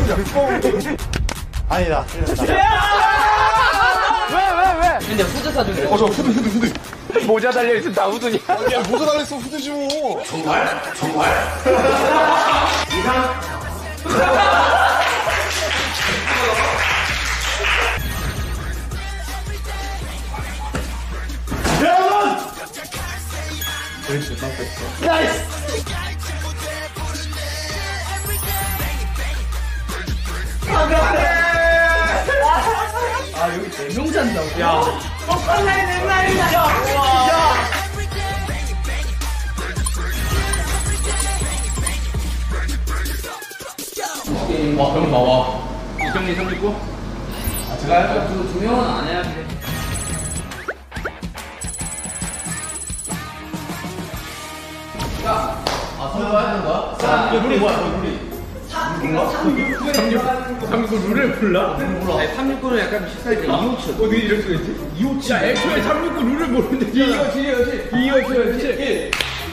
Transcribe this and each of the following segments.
아니다. 왜? 근데 후드 사줄래? 저 후드. 모자 달려있으면 다 후드냐? 야, 모자 달렸으면 후드지 뭐. 정말? 아 여기 4명 잔다고? 야 와 그럼 나와 이정리 369? 아 제가 할까요? 두 명은 안 해야 돼. 자, 선거 하는 거야? 자, 룰이 뭐야? 룰이 369 룰을 몰라? 아니 369는 약간 식사할 때 257 어떻게 이럴 수가 있지? 257 야 애초에 369 룰을 모르는데 257 257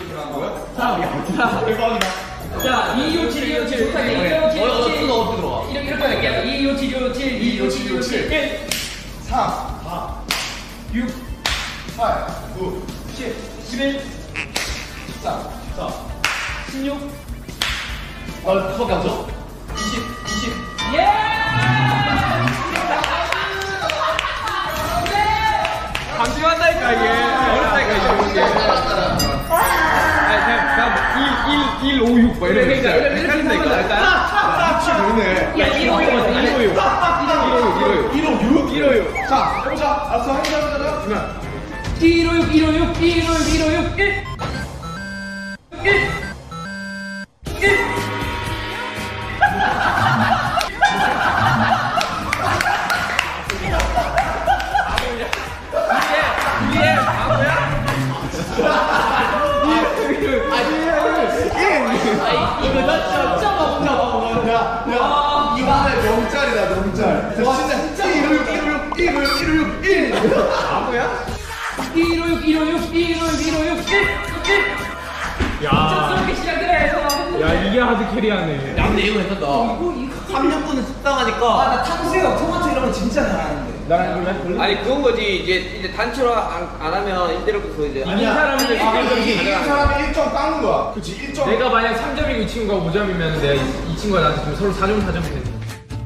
대박이다. 자 257 좋다 257 어떻게 들어가? 이렇게 할게요. 257 257 1 3, 4, 6, 8, 9, 10, 11 14, 16 수밖에 안 줘? 20. 예! 감지한다니까 이게 어렵다니까 이게 아니 그냥 1, 5, 6 뭐 이런 거 있어요. 이렇게 한다니까 그러네. 야 156 자, 해보자. 알았어, 해보자. 156 1 이번에 명짤이다, 명짤. 와, 진짜 156. 바보야? 156 야. 촌스럽게 시작을 해서. 야 이게 하드 캐리하네. 야 근데 이거 괜찮다. 이거 369는 습당하니까. 나 탕수육, 토마토 이런 거 진짜 잘하는데. 나랑 그래? 아니 그건 거지. 이제 단체로 안 하면 1대1부터 이제. 이긴 사람은 이긴 사람이 1점 깎는 거야. 그치, 1점. 내가 만약 3점이고 이 친구가 5점이면 내가 이 친구가 나한테 주면 서로 4점 되는 거야.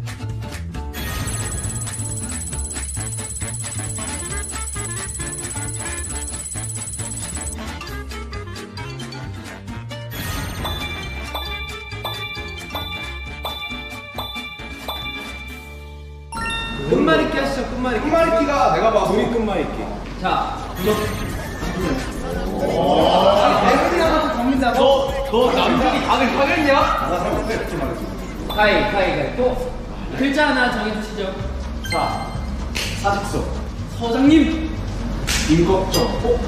끝말잇기 하시죠. 끝말잇기가 내가 봐서 우리 끝말잇기. 자, 배우리 하나 갑니다. 너 남들이 다들 하겠냐? 나 잘못해. 그렇게 말했어. 가위 또 글자 하나 정해주시죠. 자, 사직서. 서장님. 임꺽정.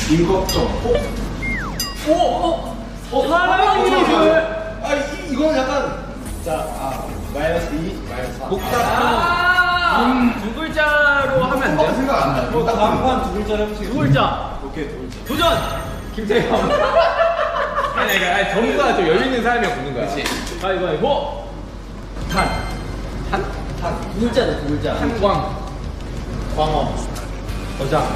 사장님. 이거는 약간. 자, 마이너스 2, 마이너스 4. 복잡. 두 글자로 하면 안 돼요? 생각 안 나. 간판 두 글자를 해보세요. 두 글자. 오케이, 두 글자. 도전. 김태형. 아니 전부가 좀 여유 있는 사람이 붙는 거야. 그렇지. 가위바위보. 두 글자다 두 글자. 한광. 광어. 어장.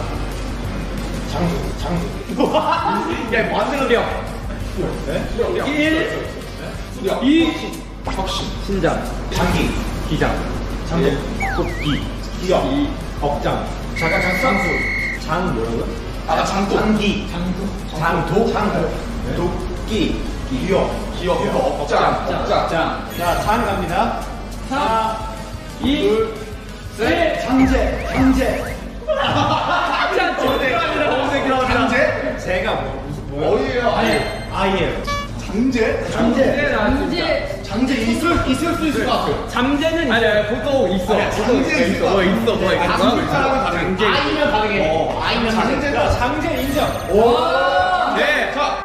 장수. 야 만들어려. 네? 1 수력. 2 혁신. 신장. 장기. 기장. 장기. 토끼. 기억. 억장. 잠깐, 장수. 장 뭐라고요? 장도. 장기. 장도. 도끼. 기억. 억장. 장. 자, 장 갑니다. 4 2 1 장제. 장제? 제가 뭐예요? 어디에요? 아이예요. 장제. 장제 있을 수 있을 것 같아요. 잠재는 아니 보통 있어. 장제 있을 것 같아요. 다섯 사람은 장제. 아이면 가능해. 아니면 장제가 장제 인정. 오. 네. 자.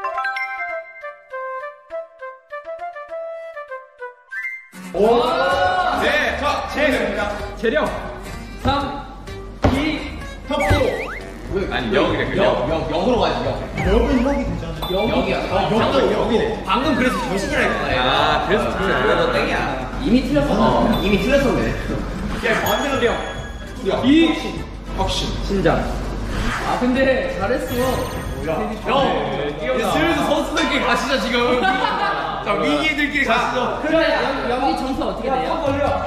오. 네. 자, 재령. 3 2 협조. 아니 역이래. 역으로 가지 역. 역은 혁이 되잖아. 역이야. 역이네. 방금 그래서 정신이라 했구나. 아 그래서 그래 너 땡이야. 이미 틀렸어. 이미 틀렸었네. 야, 반대로 돼요. 확신. 신장. 아 근데 잘했어. 형, 슬슬 선수들끼리 가시죠 지금. 자, 위기들끼리 가시죠. 그래 여기 점수 어떻게 돼요?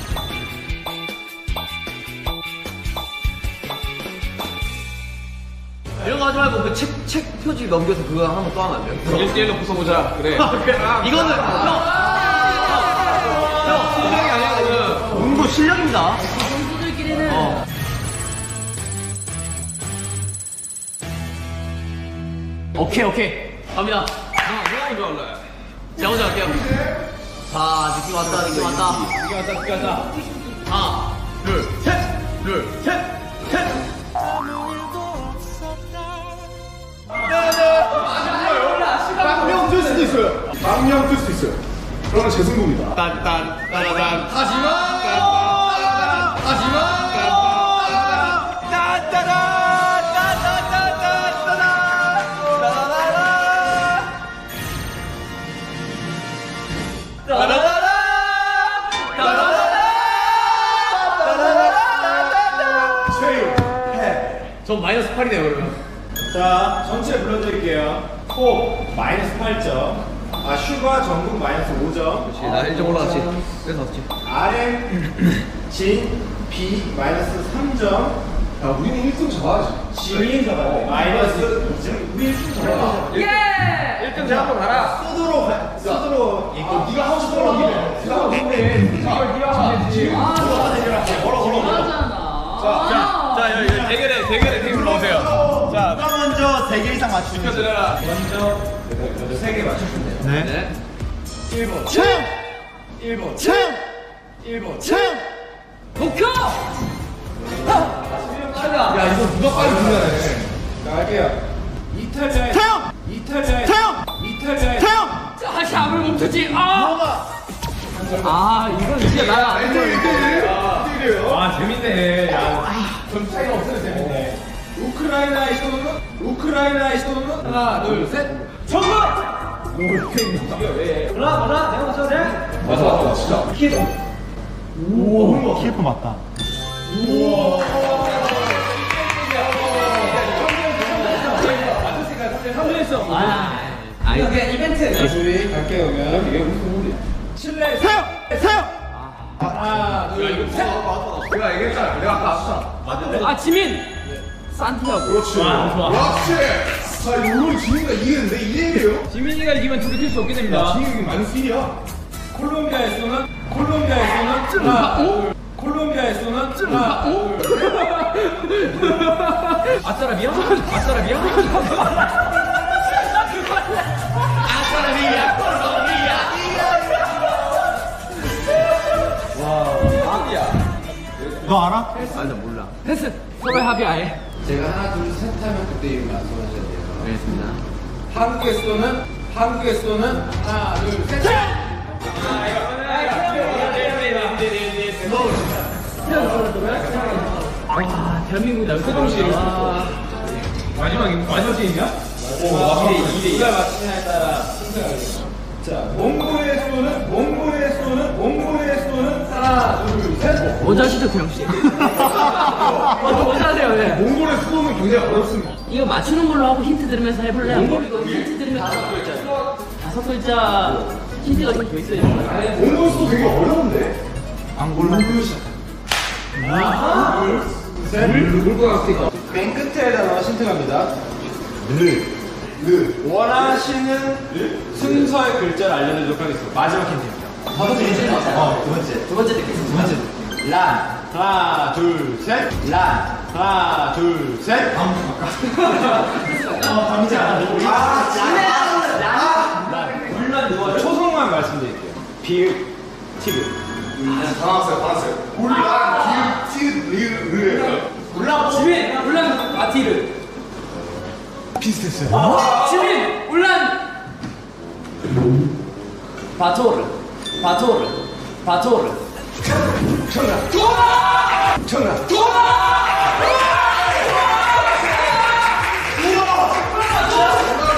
이런 거 하지 말고 그 책 표지 넘겨서 그거 한번 또 하면 안 돼요? 1대1로 붙어보자. 그래. 이거는 형 실력이 아니야 그 농구 실력입니다. 선수들끼리는 오케이 갑니다. 누가 먼저 할래? 제가 먼저 할게요. 자 느낌 왔다 느낌 왔다. 이기 하자. 하나 둘, 셋. 빵명 뜰 수도 있어요. 빵명 뜰 수도 있어요. 그러면 제 승부입니다. 따라단. 하지마. 전 마이너스 8이네요 그러면. 자, 전체 불러드릴게요. 코 마이너스 8점. 아, 슈가 전국 마이너스 5점. 나 1점 올라갔지. 그래서 없지. RM, 진, B 마이너스 3점. 야, 우리는 1등 잡아야지. 지민 마이너스 2점. 우리 1등 잡아야 돼. 예. 1등 제가 한번 가라. 스스로. 네가 하고 싶은 거 해. 네가 하고 싶은 거 해. 네가 하면 되지. 잘하잖아. 자, 여기 대결에 팀 불러오세요. 자, 누가 먼저 3개 이상 맞추면 축하드려라. 먼저 3개 맞추시면 돼요. 네. 1번. 채영! 1번. 채영! 1번. 채영! 목표. 야, 이거 누가 빨리 불러야 자, 갈게요. 이탈리아의 태영! 이탈리아의 태영! 이탈리아의 태영! 다시 압을 멈추지. 아 이건 진짜 나가 안 돼. 아, 재밌네. 야. 전 차이가 없어요, 재밌네. 우크라이나의 시도는 하나, 둘, 셋. 몰라 내가 맞춰도 돼? 맞아, 진짜. 키프 맞다. 아 이게 이벤트. 우리 갈게요, 그러면. 이게 무슨 소리야? 칠레. 태영! 태영! 하나, 둘, 셋. 내가 얘기했잖아. 내가 아까 아 지민. 산티아고. 그렇지. 그렇지. 자, 이거 지민이가 이기는데 2대1이에요? 지민이가 이기면 둘이 뛸 수 없게 됩니다. 지민이 마이너스 1이야. 콜롬비아에서는 하나, 둘. 하나, 둘. 아싸라 미안. 아싸라 미안. 너 알아? 아니 나 몰라. 패스. 서로의 합의 아예. 제가 하나 둘 셋 하면 그때 이름 말씀하셔야 돼요. 알겠습니다. 한국의 수도는 하나, 둘, 셋. 와 대한민국 세종시. 마지막 시인이야? 오, 확실히 누가 맞히냐에 따라 승자가 되죠. 자, 몽골의 수도는 하나, 둘, 셋. 모자시죠 태영 씨. 모자세요 왜? 몽골의 수도는 굉장히 어렵습니다. 이거 맞추는 걸로 하고 힌트 들으면서 해볼래요? 이거 힌트 들으면 다섯 글자 힌트가 좀 더 있어야 되는 거야. 몽골 수도 되게 어려운데? 맨 끝에다가 힌트 갑니다. 원하시는 순서의 글자를 알려드리도록 하겠습니다. 마지막 힌트입니다. 두 번째 듣겠습니다. 란. 하나, 둘, 셋. 란. 하나, 둘, 셋. 초성만 말씀드릴게요. 비읍, 티귿. 지민 울란 바티르. 비슷했어요. 지민 울란 바토르.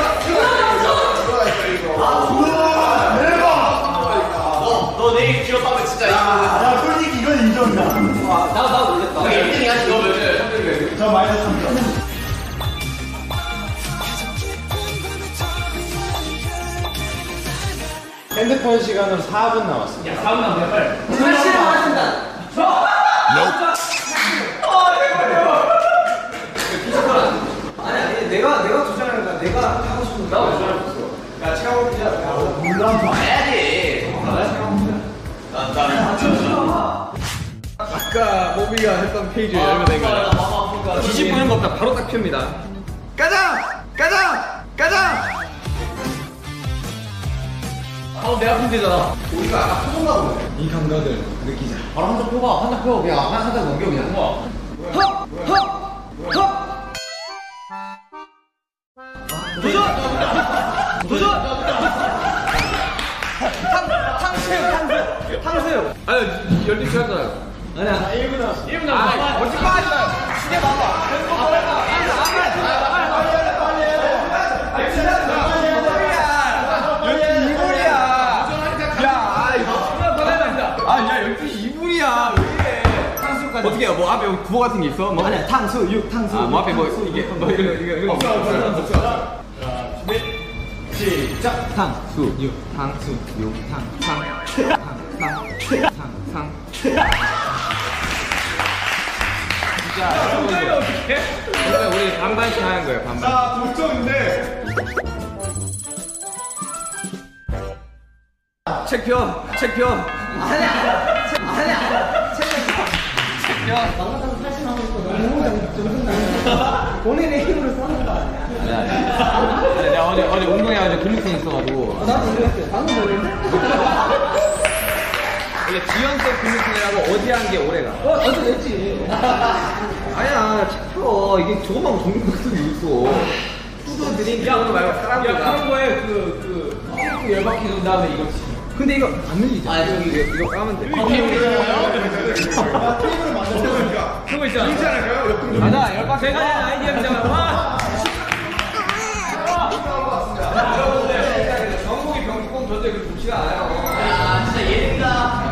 너 내일 기업 핸드폰 시간으로 4분 남았습니다. 야 4분 남았네 빨리. 사실은 맞습니다. 아니 내가 주장하는 거야. 내가 하고 싶은 거. 나왜 주장했어? 야 체감 피자. 물론 봐야지. 아까 모비가 했던 페이지 열면 된 거야. 뒤집는 거 없다. 바로 딱 펴입니다. 가자! 가자! 가자! 내 앞인데잖아. 우리가 아까 표정가 보네. 이 감각을 느끼자. 바로 한 장 펴봐. 한 장 펴. 그냥 한 장 넘겨 그냥. 헉! 헉! 헉! 도전! 도전! 탕수육! 아니 열린 시간잖아요. 아니야. 1분 남았습니다. 1분 남았어. 어디 빠지마! 시계 봐봐. 어떻게 해요? 뭐 앞에 구호 같은 게 있어? 뭐? 아니야 탕수육 탕수육. 아, 뭐 앞에 뭐 이게 뭐 이거 시작. 탕수육 탕수육 탕탕탕탕탕 진짜 어떻게? 우리 반반씩 하는 거예요. 반반. 자, 동점인데. 책표 책표 본인의 힘으로 써는 거 아니야? 내가 어제 운동해가지고 근육통 있어가지고 나도 그랬어. 방금 모르는데? 원래 지연성 근육통이라고 어제 한 게 오래가. 어제 냈지. 아니야 책표 이게 조그만 거 종류 같은 게 있어. 푸드 드링크 이런 거 말고 사람들가. 그런 거에 그 열받게 돈 다음에 이거지. 근데 이거 안 늘리잖아. 아, 저기 이거 까면 돼. 팀으로 만들어보니까. 그거 있잖아. 괜지 않을까요? 옆으로 좀. 맞아 열받. 제가 낸 아이디어입니다. 와. 정국이 병뚜껑 전제 그 좋지가 않아요. 야 진짜 예능이다.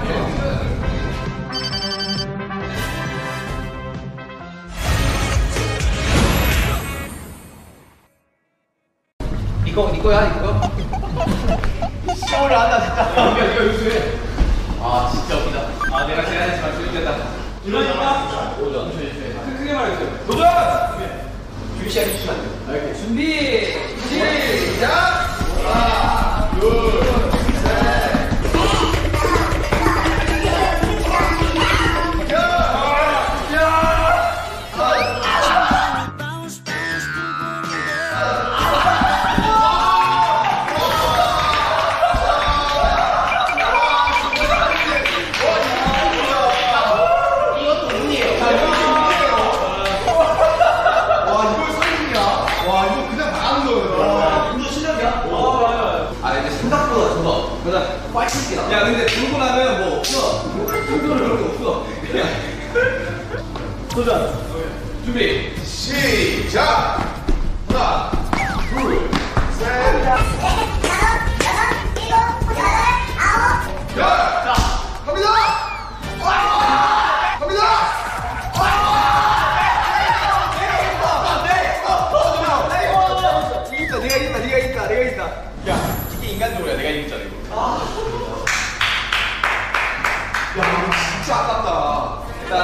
이거야 이거. 시험을 한다 진짜. 이거 요즘에. 아 진짜 웃기다. 아 내가 제가 했지만 재밌겠다. 이러니까 오전. 크게 말해주세요. 도전! 준비 시작해주시면 안 돼요. 준비 시작! 하나, 둘, 셋. 야 근데 들고 나면 뭐 없어. 들고는 그런 게 없어. 그냥. 도전. 준비. 시작. 하나, 둘, 셋. 자, 갑니다. 갑니다. 내가 있다. 야, 이게 인간적으로야. 내가 이겼잖아 이거. 야, 이거 진짜 아깝다.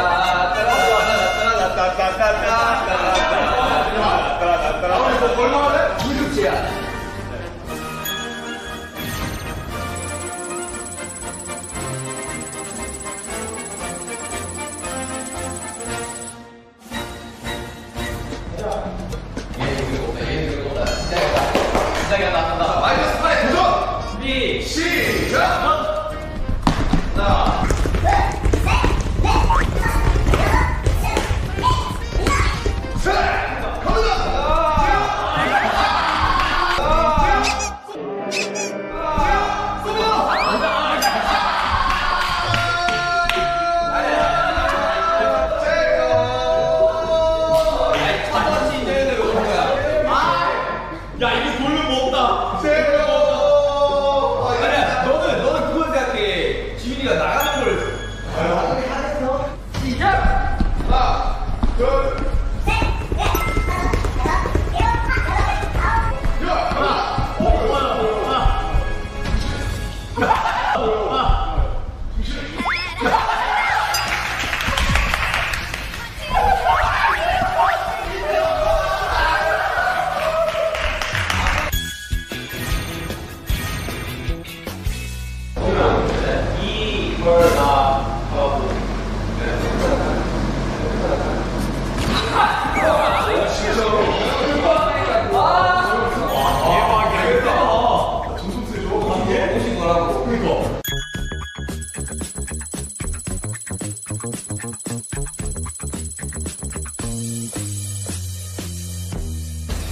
이거 얼마나 돼? 불급지야. 시작이 나간다. 마이너스 8에 도전. 준비. 시작. 하나, 셋. 갑니다.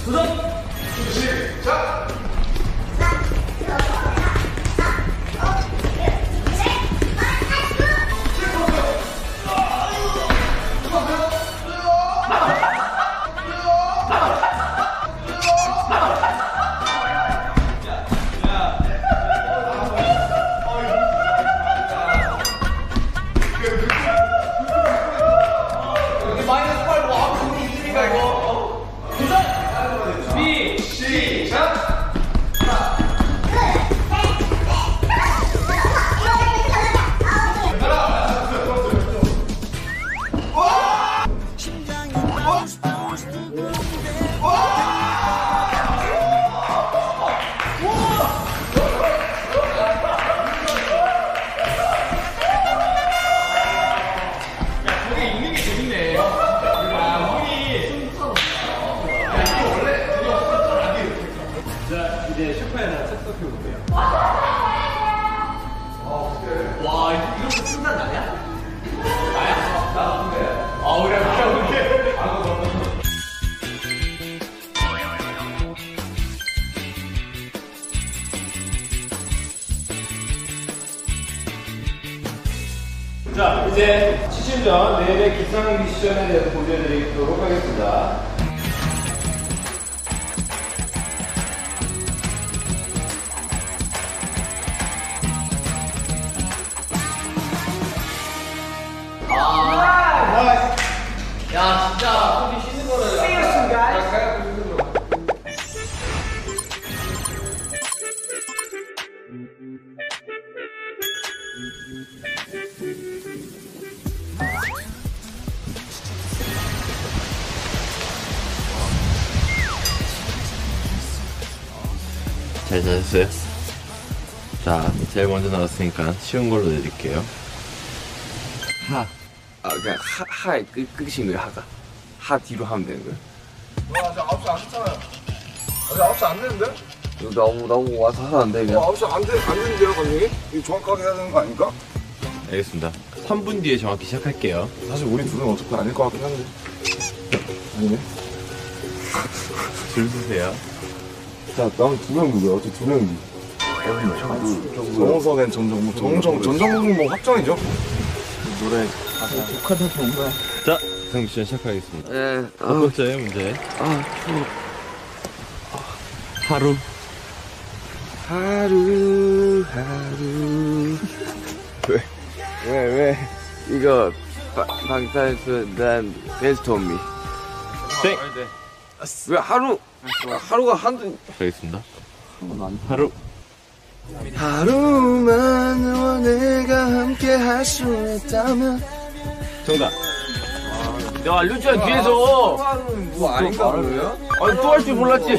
이제 셰프에다 책 써볼게요. 와, 이렇게 쓴단 나냐? 나야? 나 근데. 아, 우리 근데. 자, 이제 치신 전 내일의 기상 미션에 대해서 보여드리도록 하겠습니다. 야, 진짜 소리 씻는 거는. See you soon, guys. 잘 자셨어요? 자, 제일 먼저 나왔으니까 쉬운 걸로 내릴게요. 하. 아, 그냥 하에 끝인 거예요, 하가. 하 뒤로 하면 되는 거예요. 와, 저 9시 안 했잖아요. 아직 9시 안 됐는데? 이거 나오고 와서 하는데, 그냥. 9시 안 되는데요, 감독님? 이거 정확하게 해야 되는 거 아닙니까? 알겠습니다. 3분 뒤에 정확히 시작할게요. 사실 우리 둘은 어차피 아닐 것 같긴 한데. 아니네. 줄 서세요. 자, 남은 2명 누구야? 어차피 2명이지. 정우석엔 전정국님 뭐 확정이죠? 노래. 자, 기상 미션 시작하겠습니다. 네. 첫 번째 문제. 하루. 왜? 이거 방탄소년단 베스트 온 미. 땡. 왜 하루가 한두. 가겠습니다. 하루. 하루만 너와 내가 함께 할 수 있다면. 정답. 야, 류지야, 뒤에서. 뭐 아닌가 그러면? 아니, 또 할 줄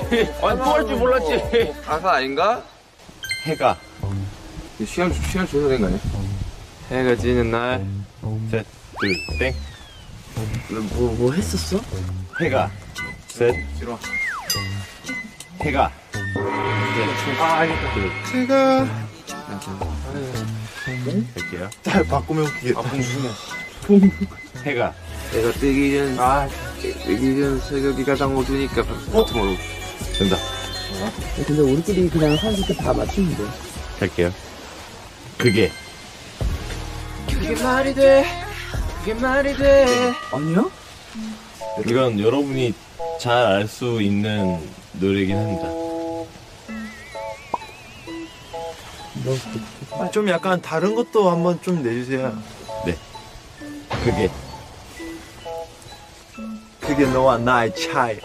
몰랐지. 가사 아닌가? 해가. 시간 줘야 되는 거 아니야? 해가 지는 날. 셋, 둘, 땡. 뭐 했었어? 해가. 셋. 싫어. 해가. 둘. 해가. 할게요. 잘 바꾸면 웃기겠다. 해가. 내가 뜨기 전 새벽이 가장 어두우니까 투모로우. 된다. 근데 우리끼리 그냥 선수들 다 맞추면 돼. 갈게요. 그게 말이 돼. 아니야? 이건 여러분이 잘 알 수 있는 노래이긴 합니다. 좀 약간 다른 것도 한번 좀 내주세요. 네. 그게 너와 나의 차이.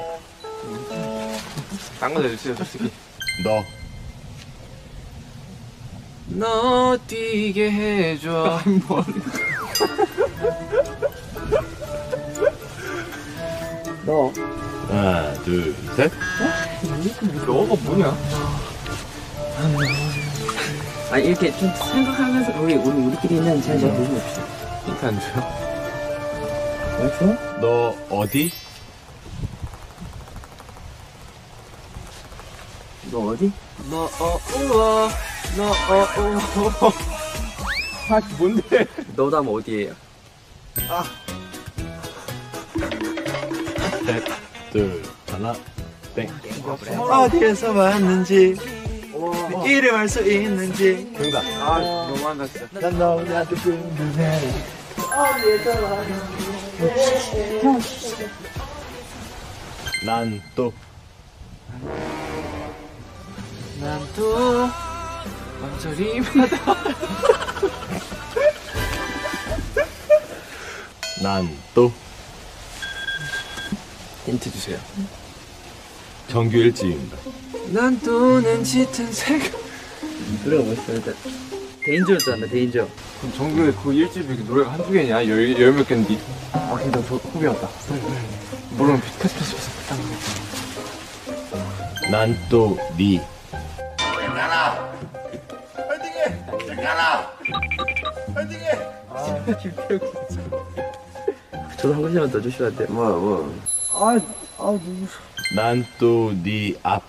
딴거 내주세요, 솔직히. 너 뛰게 해줘. 너. 하나, 둘, 셋. 너가 뭐냐? 아니 이렇게 좀 생각하면서 우리끼리는 잘 모르봅시다. 힌트 안 줘요? 알죠? 너 어디? 너 어디? 아, 뭔데? 너담 어디에요? 셋, 둘, 하나, 땡. 땡. 어디에서 왔는지 이름 알 수 있는지. 정답. 너무한다 진짜. 난 너무나도 궁금해. 난 또. 난 또 망설임하다. 난 또. 힌트 주세요. 정규 1집입니다. 난 또는 짙은 색. 노래가 멋있어. 일단 데인저였잖아. 데인저. 그럼 정규의 그 1집이 노래가 한두 개냐? 열 몇 개인데. 아 근데 저 후배였다. 모르면 패스. 난 또 니. 저도 한 글자만 더 주시면 안 돼요? 뭐야. 난 또 니 앞.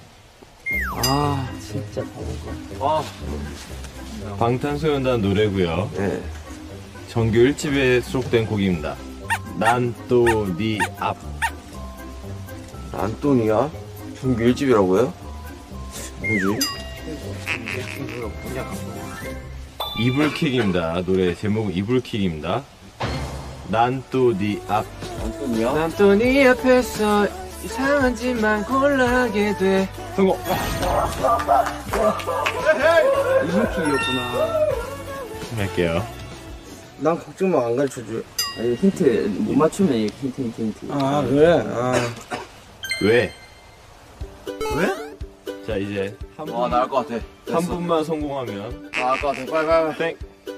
아 진짜 방탄소년단 노래고요. 네. 정규 1집에 수록된 곡입니다. 난 또 니 앞. 안토니아? 중규 1집이라고요? 뭐지? 이불킥입니다. 노래 제목은 이불킥입니다. 난 또 니 앞. 안토니아? 난 또 네 앞에서 이상한 짓만 골라게 돼. 성공. 이불킥이었구나. 할게요. 난 걱정만 안 가르쳐줘. 아니 힌트 못 맞추면 이렇게 힌트. 아 그래? 아. 왜? 왜? 자 이제 한 분, 나을 것 같아. 한 분만 성공하면 나을 것 같아. 빨리. 땡.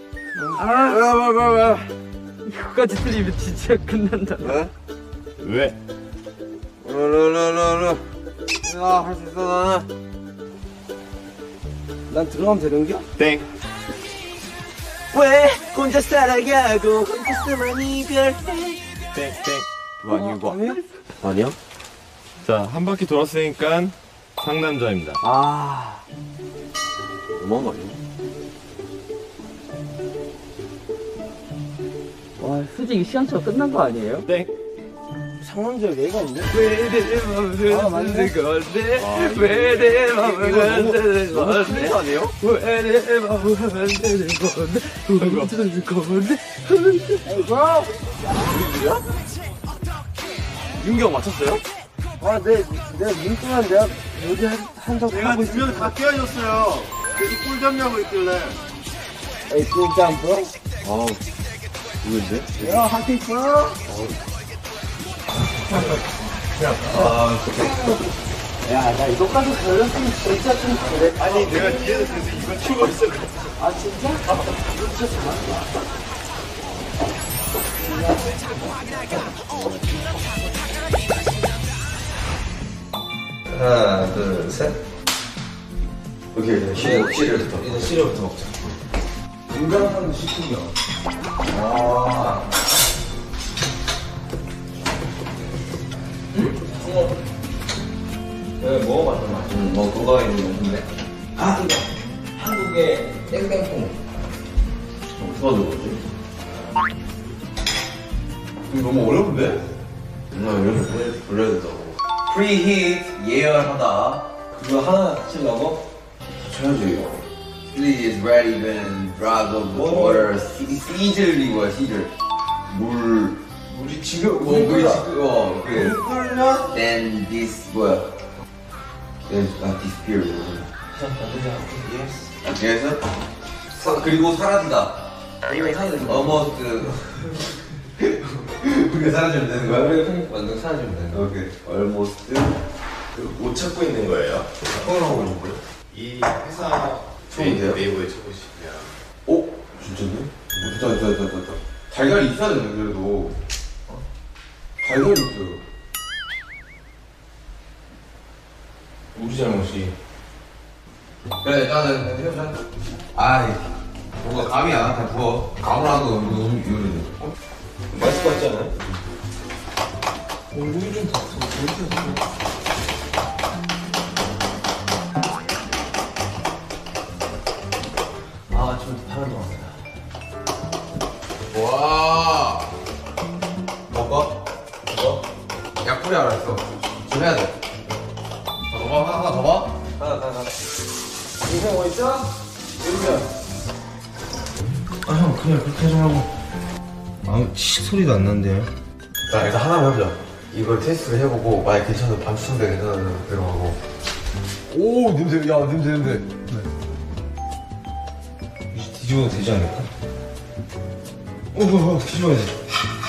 이거까지 틀리면 진짜 끝난다. 왜? 할 수 있어 나는. 난 들어가면 되는겨? 땡. 왜 혼자 살아가고 혼자서만 이별해? 땡. 그거 아니고. 아니야? 자 한 바퀴 돌았으니까 상남자입니다. 아. 너무한 거 아니야? 와 솔직히 시간차가 끝난 거 아니에요? 땡. 상남자가 얘가 있네? 왜내 맘을 흔드는 건데? 왜내 맘을 흔드는 건데? 이거 아니에요? 왜내 맘을 흔드는 건데? 흔드는 건데? 윤기 형 맞췄어요? 아, 내가 민증한 내가 여기 한다고 내가 두 명 다 깨어졌어요. 계속 꿀 잡냐고 있길래. 에이, 꿀짬뽕? 아우, 누군데? 야, 할수 있어? 야, 나 이거까지 걸렸으면 진짜 좀 그래. 아니 내가 뒤에서 그래서 이거 치고 있어. 아, 진짜? 진짜 잘한다. 하나, 둘, 셋. 오케이, 시리얼부터. 이제 시리얼부터 먹자. 인간한 식품이야. 아. 네, 먹어봤잖아. 그거 있는 건데. 아, 이거. 한국의 땡땡콩. 어디서 들어오지? 이거 너무 어려운데? 나 이렇게 불러야 된다고. 프리히트 예열하다. 그거 하나 치려고? 쳐야지. Please ready when drop of water. 시즐이 뭐야, 시즐? 물이 지금 물이 지금 그래. 물 끓으면 then this 뭐야? then disappear. 그래서 그리고 사라지다. almost 우리가 사라지면 되는 거야? 우리가 완전 사라지면 되는 거야. 오케이. almost 못 찾고 있는 거예요. 폰을 하고 있는 거야? 이 회사 처음이세요? 네이버에 쳐보시면. 오? 진짜네? 저. 달걀이 있어야 되는데, 그래도. 달걀이 있어요. 우리 잘못이. 그래, 일단은 해보자. 아이, 뭔가 감이 안 나한테 부어. 감을 안 하고 너무 이거는. 맛있을 것 같지 않아요? 우유 좀 더. 아, 지금 파란 거 같다. 와. 먹어? 약불이 알았어. 좀 해야 돼. 하나 더 봐. 하나. 인생 뭐 있어? 형 그냥 그렇게 하지 말고. 아무 소리도 안 나는데요. 자 일단 하나만 해보자. 이걸 테스트를 해보고 만약 괜찮으면 반수성대 괜찮으면 들어가고. 오 냄새 냄새. 뒤집어도 되지 않을까? 뒤집어야지.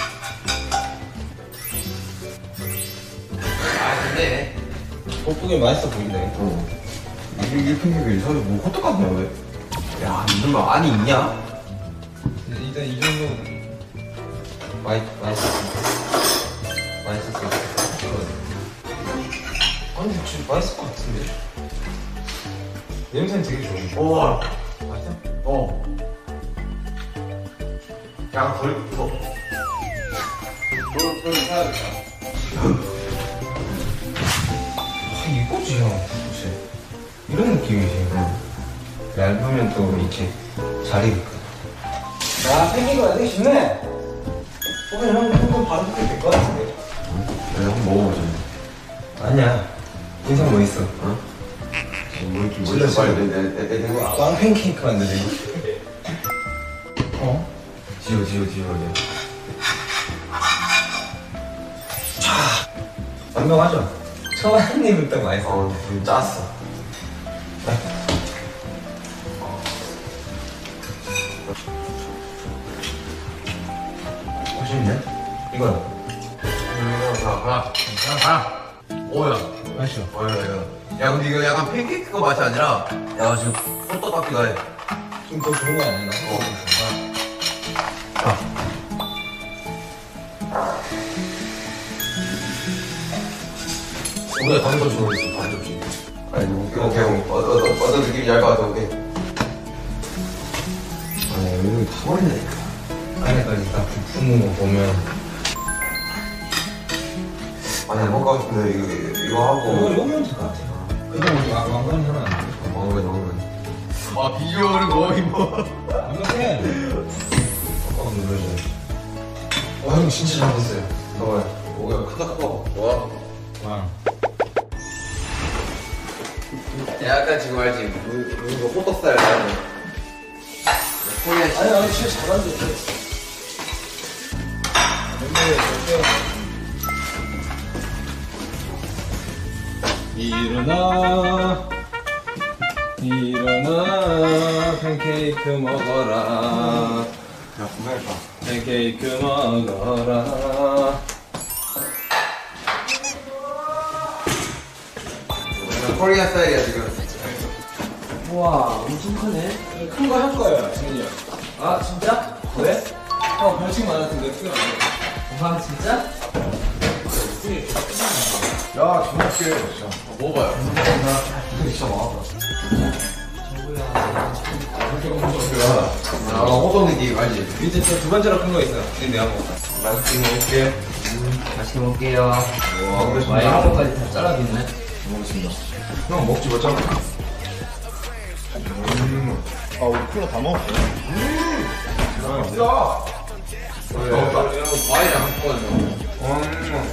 근데 뽀뽀게 맛있어 보이네. 이 팬케이크 사실 뭐 호떡 같냐 왜? 야 이런 거 안이 있냐? 일단 이 정도 맛있었어. 아니 진짜 맛있을 것 같은데. 냄새는 되게 좋은데. 오 맛있어? 양 덜 익어. 덜 사야겠다. 이거지 형. 혹시 이런 느낌이지. 얇으면 또 이렇게 잘 익을까. 야, 팬케이크가 되게 쉽네. 오늘 형 바로 뜯게 될 것 같은데. 내가 한번 먹어보자. 아니야. 인상 뭐 있어? 어? 뭐 이렇게 몰라 빨리 내가 빵 팬케이크 만드네. 어? 지워. 완벽하죠? 처음 한 입은 딱 맛있어. 좀 짰어. 맛있네? 이거요? 오야. 맛있어. 야, 근데 이거 약간 팬케이크 맛이 아니라, 야, 지금 호떡 같기도 해. 좀 더 좋은 거 아니나? 우리가 다른 거 좋아했어, 반 접시. 아니, 오케이. 어떤 느낌인지 알 것 같아, 오케이. 아니, 여기 다 버린다니까. 안에까지 딱 부푸는 거 보면. 아니, 먹고 싶은데, 이거 하고. 이거 먹으면 될 것 같아. 그냥 우리 왕관이 하나 안 돼. 먹으면. 아, 비주얼은 거의 뭐. 완벽해. 꽉 눌러줘. 형 진짜 잘했어요. 봐봐요. 뭐야, 크다. 와. 약간 지금 알지? 이거 호떡 스타일 나는 코리안 아니, 진짜 잘하는데. 일어나 팬케이크 먹어라. 야, 분명했다. 팬케이크 먹어라. 코리안 스타일이야, 지금. 우와, 엄청 크네. 큰 거 할 거예요, 지민이 형. 아, 진짜? 왜? 형, 벌칙 많았는데, 티가 안 나. 와, 진짜? 야, 정말 맛있게 진짜. 먹어봐요. 진짜 맛있다. 호떡 느낌 알지? 밑에 저 두 번째로 큰 거 있어요. 내가 먹어. 맛있게 먹을게. 맛있게 먹을게요. 와, 와, 이런 것까지 다 잘라줬네. 먹겠습니다. 형 먹지 못잖아. 아, 우리 콜라 다 먹었어요? 야! 과일이 안 먹거든요.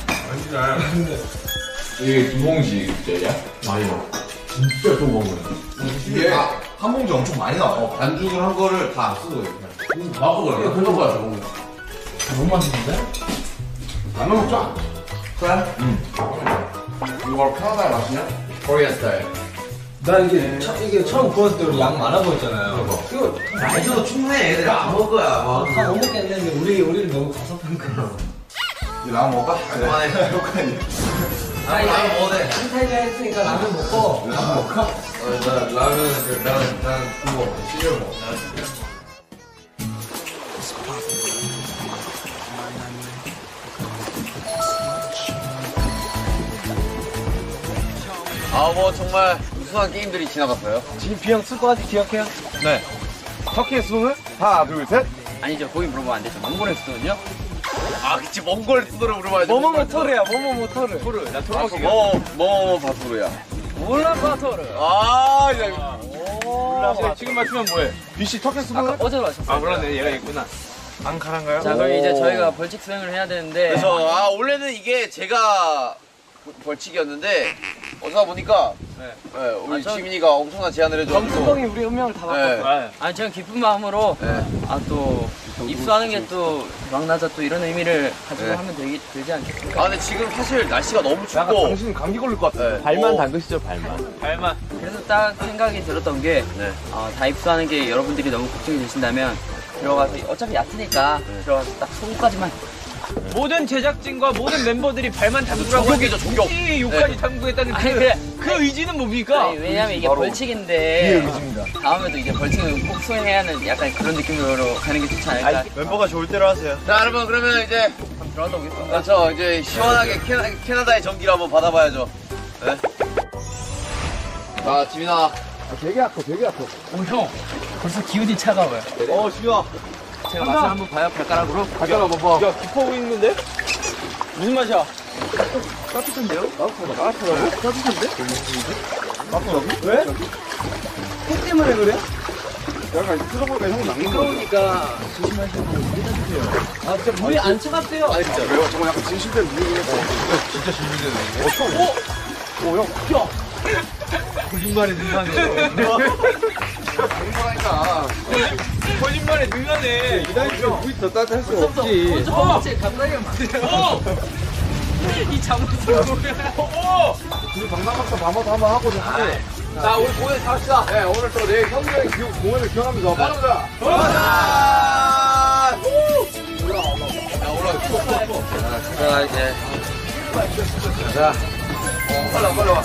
이게 두 봉지짜리야? 많이 넣어. 진짜 두 봉지. 이게 한 봉지 엄청 많이 나와요. 반죽을 한 거를 다 안 쓰고 이렇게. 맛보고요. 그런 거야, 저거. 너무 맛있는데? 라면 먹자. 그래? 이거 편하다 맛이냐? 코리안 스타일. 나 이게 처음 구웠을 때 우리 양 많아 보였잖아요. 그거 아, 있어도 충분해. 애들 안 먹을 거야. 막. 다 못 먹겠는데 우리를 너무 가섭한 거야. 이거 라면 먹을까? 그만해. 아니, 라면 먹어도 돼. 한타이가 했으니까 라면 먹고. 라면 먹을까? 라면은 난 그거 시리얼 먹어. 뭐 정말 우수한 게임들이 지나갔어요. 지금 비형 쓸 거 아직 기억해요? 네. 터키의 수능을? 하나, 둘, 셋. 아니죠. 거기 물어보면 안 되죠. 몽골의 수도는요? 아, 그치. 몽골 수도를 물어봐야죠. 모모모토르야, 모모모토르. 토르. 나 토르 아, 먹을게. 뭐 바토르야. 울란바토르. 아, 야. 울란바토르. 지금 맞추면 뭐해? BC 터키의 수능을? 어제 마셨어요. 아, 몰랐네. 얘가 있구나. 앙카란가요? 자, 그럼 이제 저희가 벌칙 수행을 해야 되는데. 그래서 원래는 이게 제가 벌칙이었는데 어쩌다 보니까 우리 지민이가 엄청난 제안을 해줘서 정수동이 우리 운명을 다 바꿨어. 아니 저는 기쁜 마음으로 또 입수하는 게 또 대박나자 또 이런 의미를 가지고 하면 되지 않겠습니까? 아 근데 지금 사실 날씨가 너무 춥고 당신은 감기 걸릴 것 같아. 발만 담그시죠, 발만. 그래서 딱 생각이 들었던 게 다 입수하는 게 여러분들이 너무 걱정이 되신다면 들어가서 어차피 얕으니까 들어가서 딱 속까지만 모든 제작진과 모든 멤버들이 발만 담그라고 저격이죠, 저격. 굳이 욕까지 담그겠다는 그 의지는 뭡니까? 아니, 왜냐면 이게 벌칙인데 다음에도 이제 벌칙은 꼭 수행해야 하는 약간 그런 느낌으로 가는 게 좋지 않을까. 멤버가 좋을 대로 하세요. 자 여러분 그러면 이제 들어가다 오겠습니다. 그렇죠 이제 시원하게 캐나다의 전기를 한번 받아봐야죠. 네. 자 지민아. 되게 아파. 오 형, 벌써 기운이 차가워요. 지민아. 제가 맛을 한번 봐요, 발가락으로. 발가락 봐봐. 야, 깊어 보이는데? 무슨 맛이야? 따뜻한데요? 따뜻하다고? 따뜻한데? 따뜻하다고? 왜? 속 때문에 그래? 약간 틀어보니까 형 낚는 거 그러니까 조심하시고 물에 따뜻해요. 아 진짜 물이 안 차갑대요. 아니 진짜 왜요? 저거 약간 진실된 분위기네. 진짜 진실되네. 오, 형. 야! 거짓말에 능하네. 거짓말에 능하네. 기다리죠. 물이 더 따뜻할 수 없지. 갑자기 만드세요. 이 잠옷을 뭐야? 우리 방방박사 마마도 한번 하고 좀 하자. 자 우리 공연 잡시다. 네, 오늘 또 내일 형이 형의 공연을 기원하면서 빠르다. 자 이제 자 빨리 와.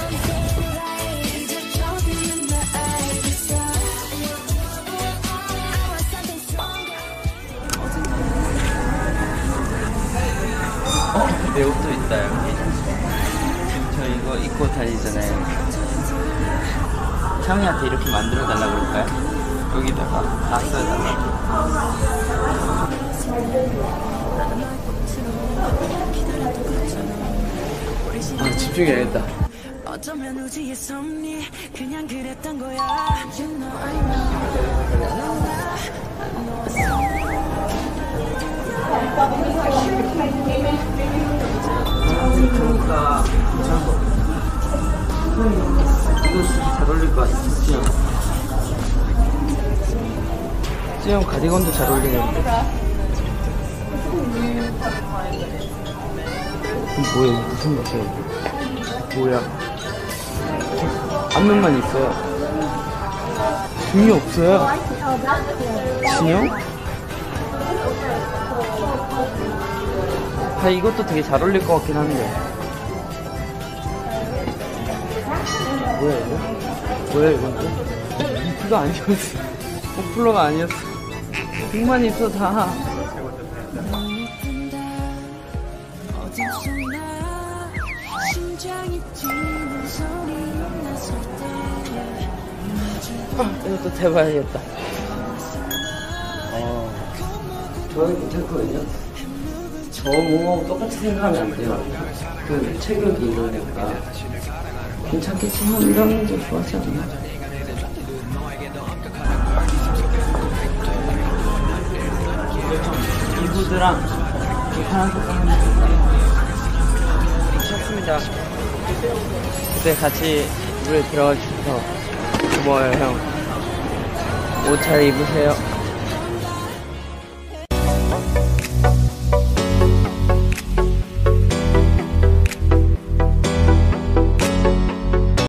내 옷도 있다 여기. 저 이거 입고 다니잖아요. 형이한테 이렇게 만들어 달라 그럴까요? 여기다가 다 써달라고. 집중해야겠다. 어쩌면 우주의 섭리 그냥 그랬던 거야. You know I 그러니까 괜찮은 거 이거 잘 어울릴 것 같아. 수영 가디건도 잘 어울리는데. 뭐야 무슨 맛이야? 뭐야? 앞면만 있어요. 등이 없어요. 진영? 아 이것도 되게 잘 어울릴 것 같긴 한데. 뭐야 이거? 뭐야 이건 또? 리프가 아니었어. 포플러가 아니었어. 등만 있어 다. 이것도 대봐야겠다. 저는 괜찮거든요. 저 몸하고 똑같이 생각하면 안 돼요. 그 체격이 이러니까 괜찮겠지만 이러는 게 좋아하지 않나? 이 후드랑 이 파란색 하면 괜찮습니다. 그때 같이 물에 들어가 주셔서 고마워요 형. 옷 잘 입으세요.